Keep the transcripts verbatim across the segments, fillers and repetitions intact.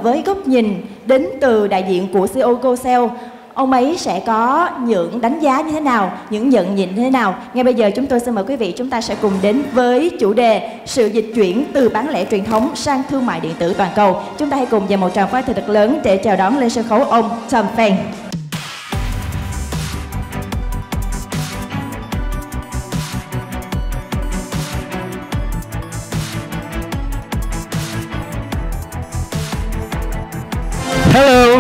Với góc nhìn đến từ đại diện của xê e ô GoSale, ông ấy sẽ có những đánh giá như thế nào, những nhận nhìn như thế nào? Ngay bây giờ chúng tôi xin mời quý vị chúng ta sẽ cùng đến với chủ đề sự dịch chuyển từ bán lẻ truyền thống sang thương mại điện tử toàn cầu. Chúng ta hãy cùng dành một tràng pháo tay thật lớn để chào đón lên sân khấu ông Tom Feng. Hello!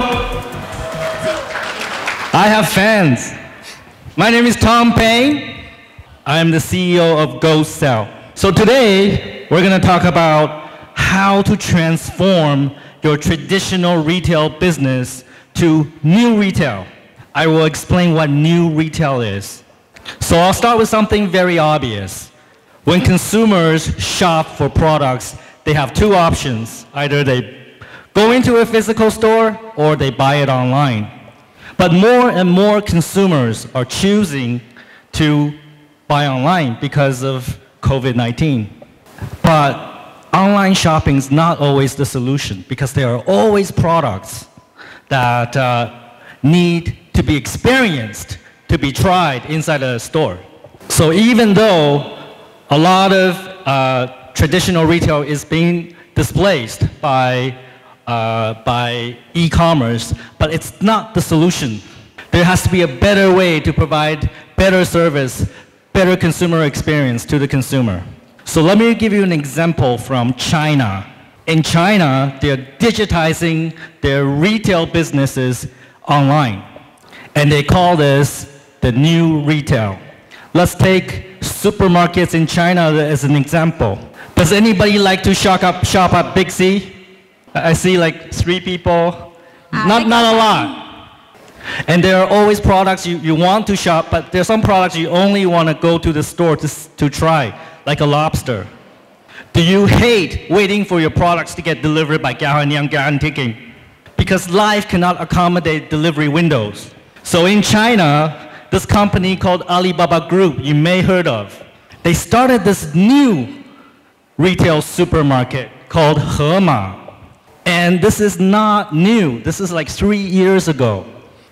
I have fans. My name is Tom Payne. I am the C E O of GoSell. So today, we're going to talk about how to transform your traditional retail business to new retail. I will explain what new retail is. So I'll start with something very obvious. When consumers shop for products, they have two options. Either they go into a physical store or they buy it online. But more and more consumers are choosing to buy online because of COVID nineteen. But online shopping is not always the solution because there are always products that uh, need to be experienced, to be tried inside a store. So even though a lot of uh, traditional retail is being displaced by Uh, by e-commerce, but it's not the solution. There has to be a better way to provide better service, better consumer experience to the consumer. So let me give you an example from China. In China, they're digitizing their retail businesses online, and they call this the new retail. Let's take supermarkets in China as an example. Does anybody like to shop up, shop at Big C? I see like three people, not, not a lot. And there are always products you, you want to shop, but there are some products you only want to go to the store to, to try, like a lobster. Do you hate waiting for your products to get delivered by Gaohaniang Guaranteeking? Because life cannot accommodate delivery windows. So in China, this company called Alibaba Group, you may heard of, they started this new retail supermarket called Hema. And this is not new. This is like three years ago.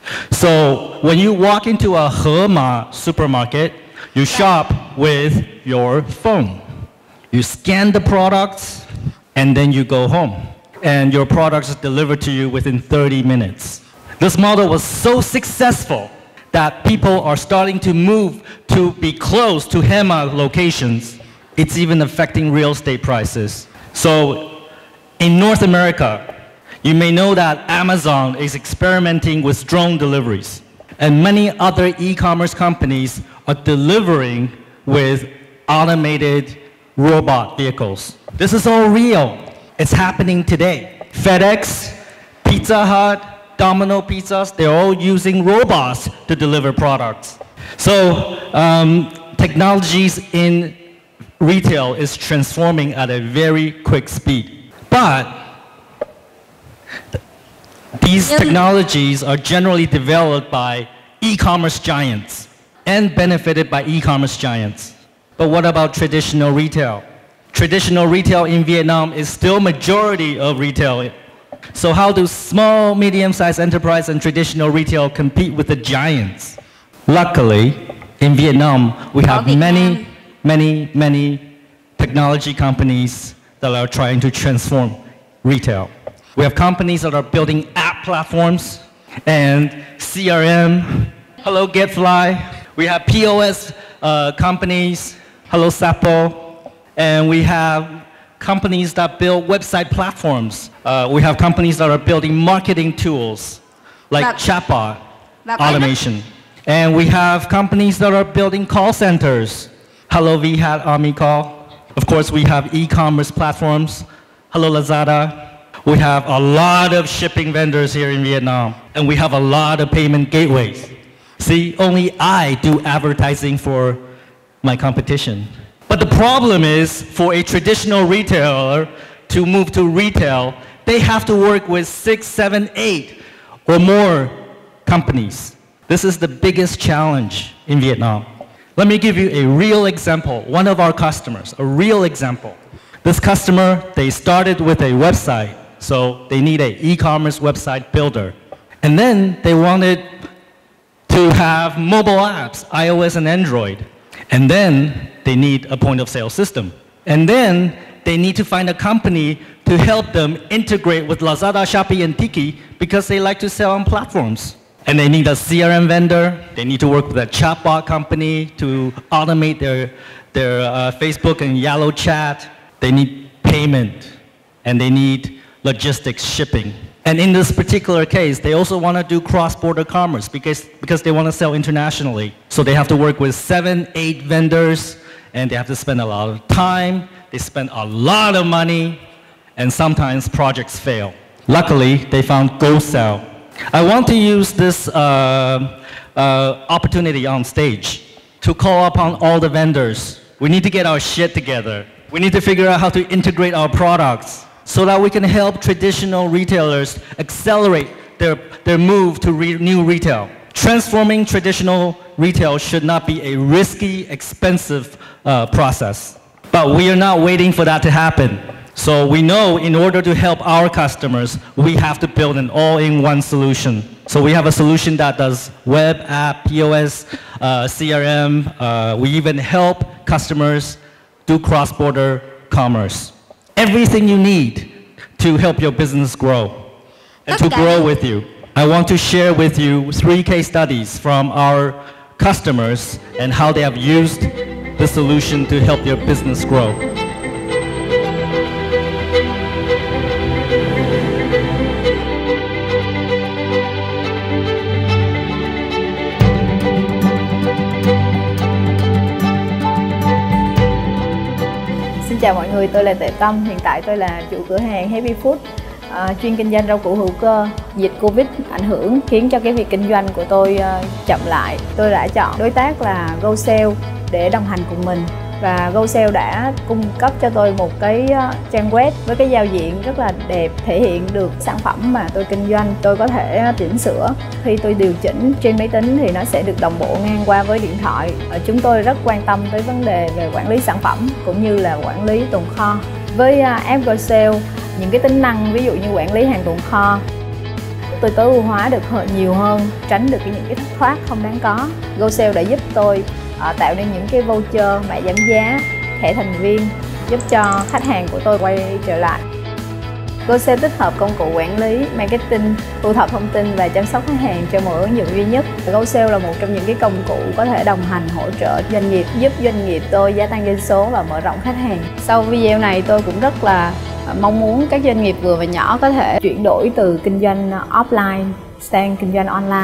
So when you walk into a Hema supermarket, you shop with your phone. You scan the products, and then you go home. And your products are delivered to you within thirty minutes. This model was so successful that people are starting to move to be close to Hema locations. It's even affecting real estate prices. So in North America, you may know that Amazon is experimenting with drone deliveries, and many other e-commerce companies are delivering with automated robot vehicles. This is all real. It's happening today. FedEx, Pizza Hut, Domino Pizzas, they're all using robots to deliver products. So um, technologies in retail is transforming at a very quick speed. But these technologies are generally developed by e-commerce giants and benefited by e-commerce giants. But what about traditional retail? Traditional retail in Vietnam is still majority of retail. So how do small, medium-sized enterprise and traditional retail compete with the giants? Luckily, in Vietnam, we have many, many, many technology companies that are trying to transform retail. We have companies that are building app platforms and C R M. Hello, GetFly. We have P O S uh, companies. Hello, Sapo. And we have companies that build website platforms. Uh, we have companies that are building marketing tools like chatbot automation. And we have companies that are building call centers. Hello, V HAT, OmniCall. Of course, we have e-commerce platforms. Hello, Lazada. We have a lot of shipping vendors here in Vietnam, and we have a lot of payment gateways. See, only I do advertising for my competition. But the problem is, for a traditional retailer to move to retail, they have to work with six, seven, eight, or more companies. This is the biggest challenge in Vietnam. Let me give you a real example. One of our customers, a real example. This customer, they started with a website So they need an e-commerce website builder. And then they wanted to have mobile apps, iOS and Android. And then they need a point of sale system. And then they need to find a company to help them integrate with Lazada, Shopee, and Tiki because they like to sell on platforms. And they need a C R M vendor. They need to work with a chatbot company to automate their, their uh, Facebook and Yellow chat. They need payment, and they need logistics, shipping. And in this particular case, they also want to do cross-border commerce because, because they want to sell internationally. So they have to work with seven, eight vendors, and they have to spend a lot of time. They spend a lot of money, and sometimes projects fail. Luckily, they found GoSell. I want to use this uh, uh, opportunity on stage to call upon all the vendors. We need to get our shit together. We need to figure out how to integrate our products so that we can help traditional retailers accelerate their, their move to re new retail. Transforming traditional retail should not be a risky, expensive uh, process. But we are not waiting for that to happen. So we know in order to help our customers, we have to build an all-in-one solution. So we have a solution that does web, app, P O S, uh, C R M. Uh, we even help customers do cross-border commerce. Everything you need to help your business grow and to grow with you. I want to share with you three case studies from our customers and how they have used the solution to help your business grow. Xin chào mọi người, tôi là Tệ Tâm. Hiện tại tôi là chủ cửa hàng Happy Food, uh, chuyên kinh doanh rau củ hữu cơ. Dịch Covid ảnh hưởng khiến cho cái việc kinh doanh của tôi uh, chậm lại. Tôi đã chọn đối tác là GoSell để đồng hành cùng mình. Và GoSell đã cung cấp cho tôi một cái trang web với cái giao diện rất là đẹp, thể hiện được sản phẩm mà tôi kinh doanh. Tôi có thể chỉnh sửa. Khi tôi điều chỉnh trên máy tính thì nó sẽ được đồng bộ ngang qua với điện thoại. Chúng tôi rất quan tâm tới vấn đề về quản lý sản phẩm cũng như là quản lý tồn kho. Với app GoSell, những cái tính năng ví dụ như quản lý hàng tồn kho, tôi tối ưu hóa được nhiều hơn, tránh được những cái thất thoát không đáng có. GoSell đã giúp tôi uh, tạo nên những cái voucher, mã giảm giá, thẻ thành viên, giúp cho khách hàng của tôi quay trở lại. GoSell tích hợp công cụ quản lý, marketing, thu thập thông tin và chăm sóc khách hàng cho một ứng dụng duy nhất. GoSell là một trong những cái công cụ có thể đồng hành hỗ trợ doanh nghiệp, giúp doanh nghiệp tôi gia tăng doanh số và mở rộng khách hàng. Sau video này tôi cũng rất là mong muốn các doanh nghiệp vừa và nhỏ có thể chuyển đổi từ kinh doanh offline sang kinh doanh online.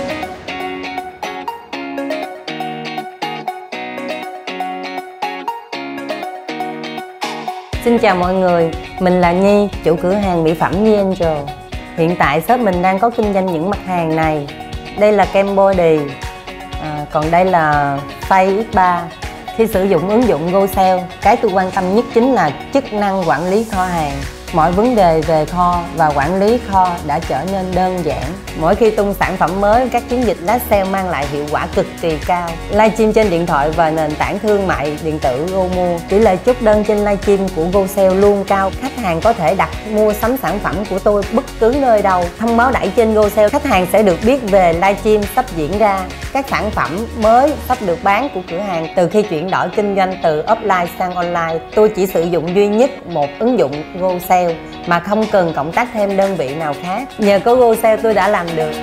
Xin chào mọi người, mình là Nhi, chủ cửa hàng mỹ phẩm Nhi Angel. Hiện tại shop mình đang có kinh doanh những mặt hàng này. Đây là kem body, à, còn đây là Face ích ba. Khi sử dụng ứng dụng GoSell, cái tôi quan tâm nhất chính là chức năng quản lý kho hàng. Mọi vấn đề về kho và quản lý kho đã trở nên đơn giản. Mỗi khi tung sản phẩm mới, các chiến dịch flash sale mang lại hiệu quả cực kỳ cao. Livestream trên điện thoại và nền tảng thương mại điện tử GoMo. Tỷ lệ chốt đơn trên livestream của GoSell luôn cao. Khách hàng có thể đặt mua sắm sản phẩm của tôi bất cứ nơi đâu. Thông báo đẩy trên GoSell, khách hàng sẽ được biết về livestream sắp diễn ra, các sản phẩm mới sắp được bán của cửa hàng. Từ khi chuyển đổi kinh doanh từ offline sang online, tôi chỉ sử dụng duy nhất một ứng dụng GoSell mà không cần cộng tác thêm đơn vị nào khác. Nhờ có GoSell tôi đã làm được.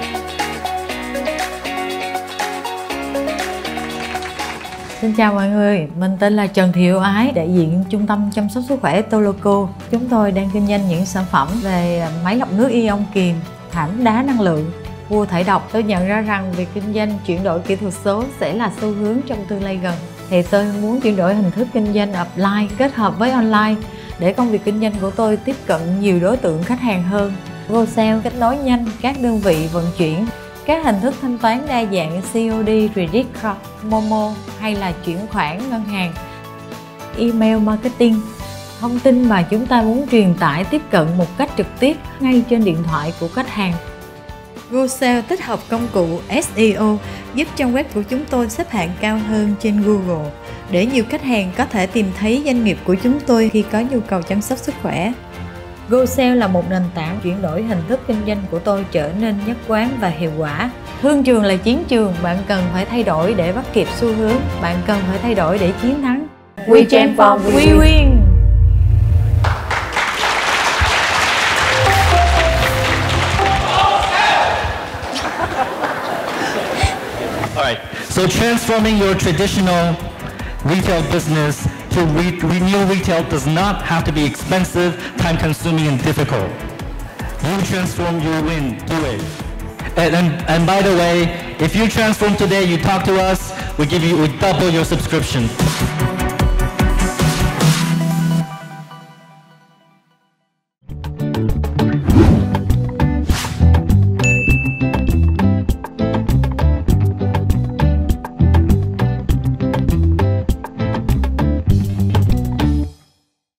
Xin chào mọi người, mình tên là Trần Thị Yêu Ái, đại diện Trung tâm Chăm sóc sức khỏe Toloco. Chúng tôi đang kinh doanh những sản phẩm về máy lọc nước ion kiềm, thảm đá năng lượng, vua thải độc. Tôi nhận ra rằng việc kinh doanh chuyển đổi kỹ thuật số sẽ là xu hướng trong tương lai gần. Thì tôi muốn chuyển đổi hình thức kinh doanh offline kết hợp với online để công việc kinh doanh của tôi tiếp cận nhiều đối tượng khách hàng hơn. GoSell kết nối nhanh các đơn vị vận chuyển, các hình thức thanh toán đa dạng xê ô đê, credit card, Momo hay là chuyển khoản ngân hàng, email marketing, thông tin mà chúng ta muốn truyền tải tiếp cận một cách trực tiếp ngay trên điện thoại của khách hàng. GoSell tích hợp công cụ ét e o giúp trang web của chúng tôi xếp hạng cao hơn trên Google để nhiều khách hàng có thể tìm thấy doanh nghiệp của chúng tôi khi có nhu cầu chăm sóc sức khỏe. GoSale là một nền tảng chuyển đổi hình thức kinh doanh của tôi trở nên nhất quán và hiệu quả. Thương trường là chiến trường, bạn cần phải thay đổi để bắt kịp xu hướng, bạn cần phải thay đổi để chiến thắng. We transform, we We win. All right, so transforming your traditional retail business to re renew retail does not have to be expensive, time-consuming, and difficult. You transform, you win. Do it. And, and, and by the way, if you transform today, you talk to us, we give you, we double your subscription.